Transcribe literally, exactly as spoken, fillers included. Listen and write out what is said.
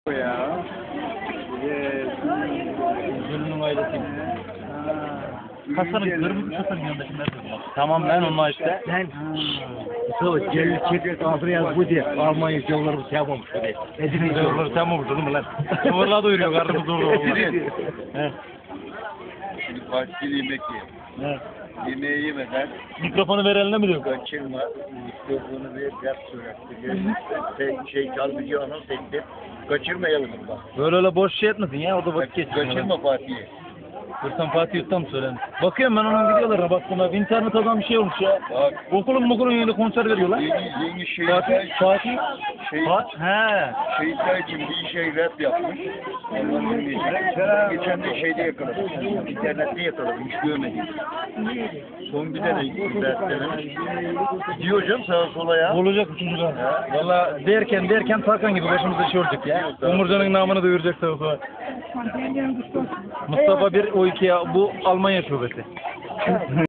Ya. Gülünün ailesi. Hasan'ın kırmızı Hasan'ın yanında kimler durdu? Tamam ben onunla işte. Ben Mustafa Celil Çelik Afriyaz bu diye Almanya yollarımı şey yapmamış öyle. Edilmiş Yolları sen mi vurdun mu lan? Yollarla doyuruyor karnımız orada olmaz. Şimdi partili yemek ye. Yemeği yemeden Mikrofonu ver eline mi diyor? kaçırma. Mikrofonu ver, yap sürekli. Sen şey çalgıcı anons ettim. Kaçırmayalım bak. Böyle öyle boş şey etmesin ya, o da vakit geçiyor. Kaçırma Fatih'i. Hırsan Fatih Ustam söyledim. Bakıyorum ben onun videolarına baktım abi. İnternet adam bir şey olmuş ya. Bak. Okulun okulun yerinde konser veriyorlar. Yeni, yeni şey Fatih, Fatih. şey, Fatih. He. Şehitler için bir şey rap yapmış. Ondan geçen, geçen de şeyde yakaladım. İnternette yakaladım. Hiç görmedim. Son bir tane rap denemiş. Gidiyor hocam sağa sola ya. Olacak bu çocuklar. Valla derken derken Tarkan gibi başımıza iş olacak ya. Umurcan'ın namını duyuracak sağa sola. Mustafa bir, o iki ya, bu Almanya şubesi.